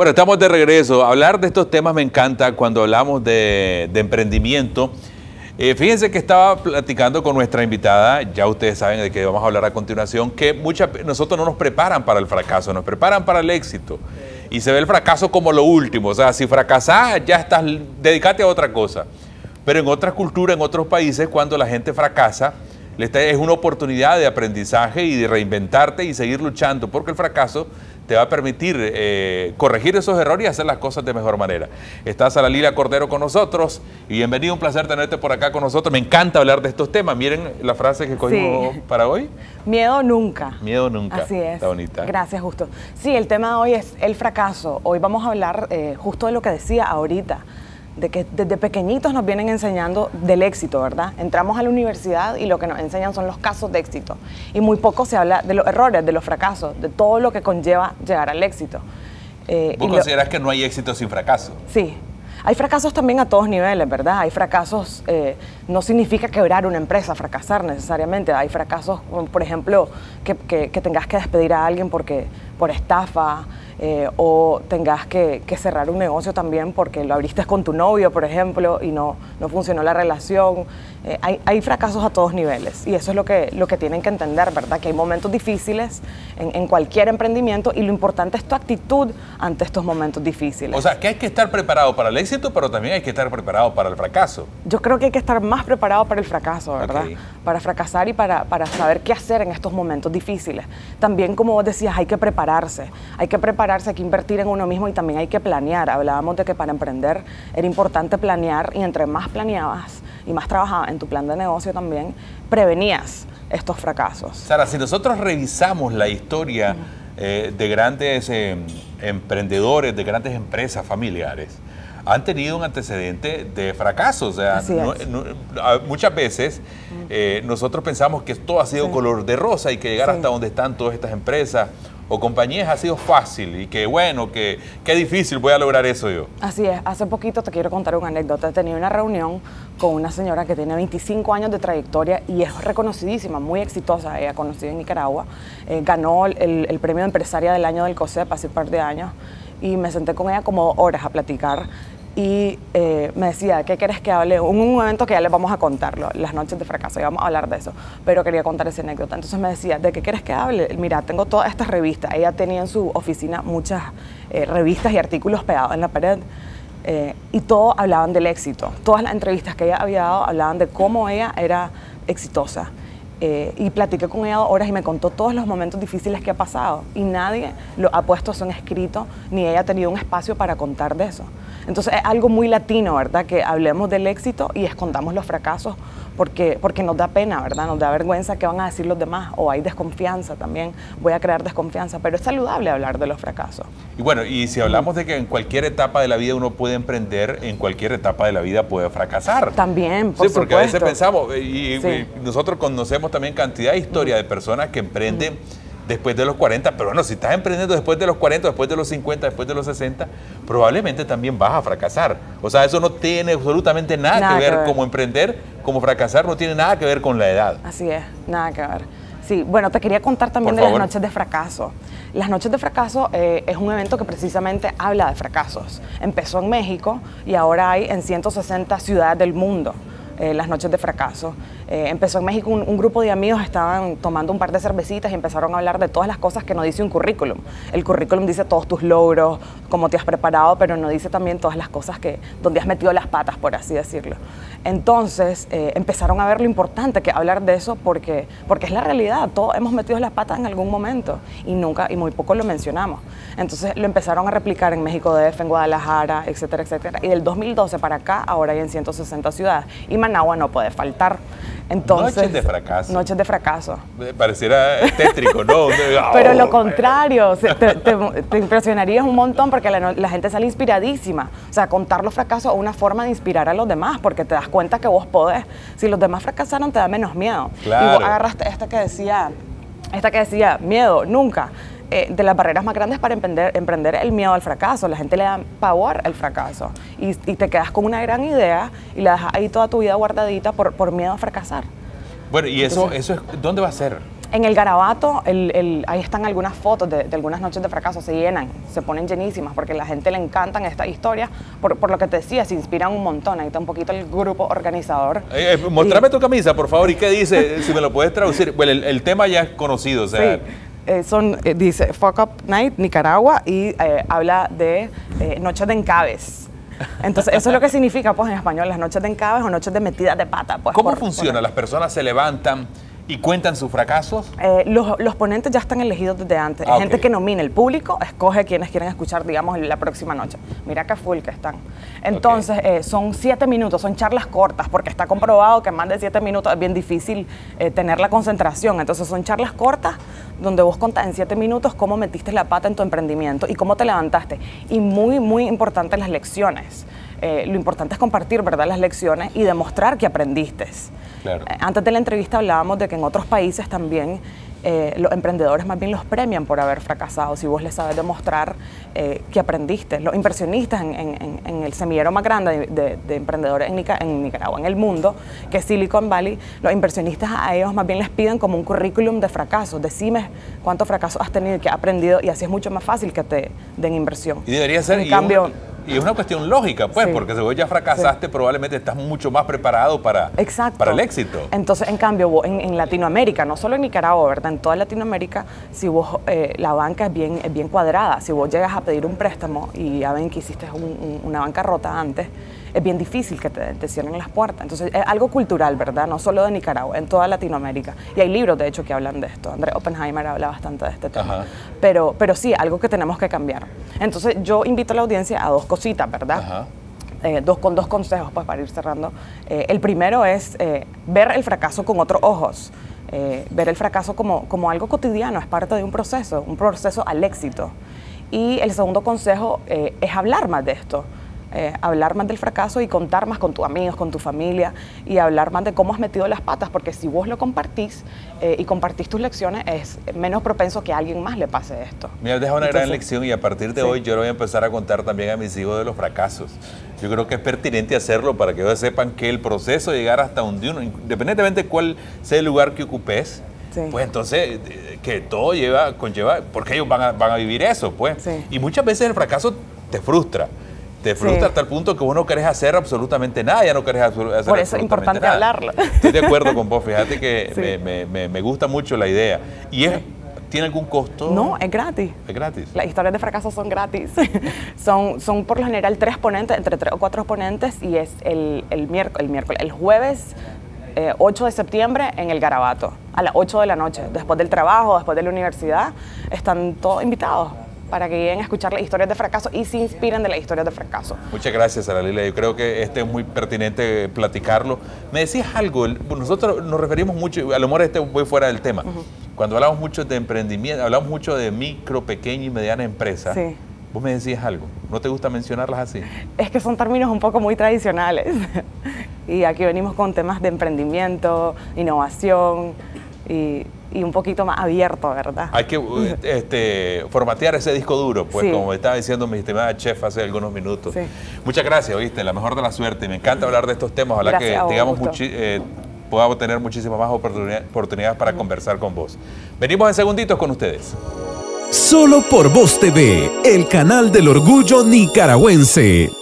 Bueno, estamos de regreso. Hablar de estos temas me encanta cuando hablamos de emprendimiento. Fíjense que estaba platicando con nuestra invitada, ya ustedes saben de qué vamos a hablar a continuación, que nosotros no nos preparan para el fracaso, nos preparan para el éxito. Y se ve el fracaso como lo último, o sea, si fracasás ya estás, dedícate a otra cosa. Pero en otras culturas, en otros países, cuando la gente fracasa, es una oportunidad de aprendizaje y de reinventarte y seguir luchando, porque el fracaso te va a permitir corregir esos errores y hacer las cosas de mejor manera. Está Sara Lila Cordero con nosotros y bienvenido, un placer tenerte por acá con nosotros. Me encanta hablar de estos temas. Miren la frase que cogimos para hoy. Miedo nunca. Miedo nunca. Así es. Está bonita. Gracias, Justo. Sí, el tema de hoy es el fracaso. Hoy vamos a hablar justo de lo que decía ahorita, de que desde pequeñitos nos vienen enseñando del éxito, ¿verdad? Entramos a la universidad y lo que nos enseñan son los casos de éxito. Y muy poco se habla de los errores, de los fracasos, de todo lo que conlleva llegar al éxito. ¿Vos considerás que no hay éxito sin fracaso? Sí. Hay fracasos también a todos niveles, ¿verdad? Hay fracasos, no significa quebrar una empresa, fracasar necesariamente. Hay fracasos, por ejemplo, que tengas que despedir a alguien por estafa, o tengas que cerrar un negocio también porque lo abriste con tu novio, por ejemplo, y no funcionó la relación. Hay fracasos a todos niveles y eso es lo que tienen que entender, ¿verdad? Que hay momentos difíciles en cualquier emprendimiento y lo importante es tu actitud ante estos momentos difíciles. O sea, que hay que estar preparado para el éxito, pero también hay que estar preparado para el fracaso. Yo creo que hay que estar más preparado para el fracaso, ¿verdad? Okay. Para fracasar y para saber qué hacer en estos momentos difíciles. También, como vos decías, hay que prepararse, hay que invertir en uno mismo y también hay que planear. Hablábamos de que para emprender era importante planear y entre más planeabas y más trabajabas en tu plan de negocio también, prevenías estos fracasos. Sara, si nosotros revisamos la historia de grandes emprendedores, de grandes empresas familiares, han tenido un antecedente de fracaso. O sea, muchas veces nosotros pensamos que todo ha sido color de rosa y que llegar hasta donde están todas estas empresas o compañías ha sido fácil y que bueno, que qué difícil voy a lograr eso yo. Así es. Hace poquito te quiero contar una anécdota. He tenido una reunión con una señora que tiene 25 años de trayectoria y es reconocidísima, muy exitosa. Ella conocida en Nicaragua, ganó el premio de empresaria del año del COSEP hace un par de años y me senté con ella como horas a platicar. Y me decía, ¿qué quieres que hable? Un evento que ya les vamos a contarlo, las noches de fracaso, y vamos a hablar de eso, pero quería contar esa anécdota. Entonces me decía, ¿de qué quieres que hable? Mira, tengo todas estas revistas. Ella tenía en su oficina muchas revistas y artículos pegados en la pared y todos hablaban del éxito. Todas las entrevistas que ella había dado hablaban de cómo ella era exitosa. Y platiqué con ella horas y me contó todos los momentos difíciles que ha pasado y nadie lo ha puesto eso en escrito ni ella ha tenido un espacio para contar de eso. Entonces es algo muy latino, ¿verdad? Que hablemos del éxito y escondamos los fracasos porque nos da pena, ¿verdad? Nos da vergüenza qué van a decir los demás o hay desconfianza también, voy a crear desconfianza, pero es saludable hablar de los fracasos. Y bueno, y si hablamos de que en cualquier etapa de la vida uno puede emprender, en cualquier etapa de la vida puede fracasar. También, por supuesto. Sí, porque a veces pensamos, y nosotros conocemos también cantidad de historias de personas que emprenden después de los 40, pero bueno, si estás emprendiendo después de los 40, después de los 50, después de los 60, probablemente también vas a fracasar. O sea, eso no tiene absolutamente nada que ver como emprender, como fracasar, no tiene nada que ver con la edad. Así es, nada que ver. Sí, bueno, te quería contar también de las noches de fracaso. Las noches de fracaso es un evento que precisamente habla de fracasos. Empezó en México y ahora hay en 160 ciudades del mundo. Las noches de fracaso. Empezó en México, un grupo de amigos estaban tomando un par de cervecitas y empezaron a hablar de todas las cosas que no dice un currículum. El currículum dice todos tus logros, cómo te has preparado, pero no dice también todas las cosas donde has metido las patas, por así decirlo. Entonces empezaron a ver lo importante que hablar de eso porque es la realidad, todos hemos metido las patas en algún momento y muy poco lo mencionamos. Entonces lo empezaron a replicar en México DF, en Guadalajara, etcétera, etcétera. Y del 2012 para acá, ahora hay en 160 ciudades. Y Managua no puede faltar. Entonces, noches de fracaso. Noches de fracaso. Pareciera tétrico, ¿no? Pero lo contrario, te impresionarías un montón porque la gente sale inspiradísima. O sea, contar los fracasos es una forma de inspirar a los demás porque te das cuenta que vos podés. Si los demás fracasaron, te da menos miedo. Claro. Y vos agarraste esta que decía, miedo, nunca. De las barreras más grandes para emprender el miedo al fracaso. La gente le da pavor al fracaso y te quedas con una gran idea y la dejas ahí toda tu vida guardadita por miedo a fracasar. Bueno, y entonces, eso es, ¿dónde va a ser? En el Garabato, ahí están algunas fotos de algunas noches de fracaso, se llenan, se ponen llenísimas, porque a la gente le encantan estas historias, por lo que te decía, se inspiran un montón. Ahí está un poquito el grupo organizador. Mostrame tu camisa, por favor, ¿y qué dice? Si me lo puedes traducir. Bueno, el tema ya es conocido, o sea... Sí. Dice Fuck Up Night, Nicaragua, y habla de noches de encabes. Entonces, eso es lo que significa, pues, en español, las noches de encabes o noches de metidas de pata. Pues, ¿Cómo funciona? ¿Las personas se levantan y cuentan sus fracasos? Los ponentes ya están elegidos desde antes. Hay gente que nomina, el público escoge quienes quieren escuchar, digamos, la próxima noche. Mira qué full que están. Entonces, son 7 minutos, son charlas cortas, porque está comprobado que en más de 7 minutos es bien difícil tener la concentración. Entonces, son charlas cortas donde vos contás en 7 minutos cómo metiste la pata en tu emprendimiento y cómo te levantaste. Y muy, muy importante las lecciones. Lo importante es compartir, ¿verdad?, las lecciones y demostrar que aprendiste. Claro. Antes de la entrevista hablábamos de que en otros países también los emprendedores más bien los premian por haber fracasado, si vos les sabes demostrar que aprendiste. Los inversionistas en el semillero más grande de emprendedores en Nicaragua, en el mundo, que es Silicon Valley, los inversionistas a ellos más bien les piden como un currículum de fracasos. Decime cuántos fracasos has tenido y qué has aprendido, y así es mucho más fácil que te den inversión. Y debería ser... En cambio... Y es una cuestión lógica, pues, sí, porque si vos ya fracasaste, sí, probablemente estás mucho más preparado para el éxito. Entonces, en cambio, vos, en Latinoamérica, no solo en Nicaragua, ¿verdad? En toda Latinoamérica, si vos, la banca es bien cuadrada. Si vos llegas a pedir un préstamo y ya ven que hiciste una bancarrota antes, es bien difícil que te cierren las puertas. Entonces, es algo cultural, ¿verdad? No solo de Nicaragua, en toda Latinoamérica. Y hay libros, de hecho, que hablan de esto. Andrés Oppenheimer habla bastante de este tema. Pero sí, algo que tenemos que cambiar. Entonces, yo invito a la audiencia a 2 cositas, ¿verdad? Con 2 consejos, pues, para ir cerrando. El primero es ver el fracaso con otros ojos. Ver el fracaso como algo cotidiano, es parte de un proceso al éxito. Y el segundo consejo es hablar más de esto. Hablar más del fracaso y contar más con tus amigos, con tu familia, y hablar más de cómo has metido las patas, porque si vos lo compartís y compartís tus lecciones, es menos propenso que a alguien más le pase esto. Mira, deja una gran lección, y a partir de hoy yo le voy a empezar a contar también a mis hijos de los fracasos. Yo creo que es pertinente hacerlo para que ellos sepan que el proceso de llegar hasta donde uno, independientemente de cuál sea el lugar que ocupes, pues entonces que todo conlleva, porque ellos van a vivir eso, pues. Y muchas veces el fracaso te frustra. Te frustra hasta el punto que vos no querés hacer absolutamente nada, ya no querés hacer absolutamente nada. Por eso es importante hablarlo. Estoy de acuerdo con vos, fíjate que me gusta mucho la idea. ¿Y tiene algún costo? No, es gratis. ¿Es gratis? Las historias de fracaso son gratis. son por lo general 3 ponentes, entre 3 o 4 ponentes, y es el jueves 8 de septiembre en el Garabato, a las 8 de la noche, después del trabajo, después de la universidad. Están todos invitados para que lleguen a escuchar las historias de fracaso y se inspiren de las historias de fracaso. Muchas gracias, Sara Lilia. Yo creo que es muy pertinente platicarlo. Me decías algo, nosotros nos referimos mucho, a lo mejor voy fuera del tema, cuando hablamos mucho de emprendimiento, hablamos mucho de micro, pequeña y mediana empresa. Vos me decías algo, ¿no te gusta mencionarlas así? Es que son términos un poco muy tradicionales y aquí venimos con temas de emprendimiento, innovación y un poquito más abierto, ¿verdad? Hay que formatear ese disco duro, pues, como estaba diciendo mi estimada chef hace algunos minutos. Muchas gracias, ¿oíste? La mejor de la suerte. Me encanta hablar de estos temas. Ojalá que podamos tener muchísimas más oportunidades para conversar con vos. Venimos en segunditos con ustedes. Solo por Voz TV, el canal del orgullo nicaragüense.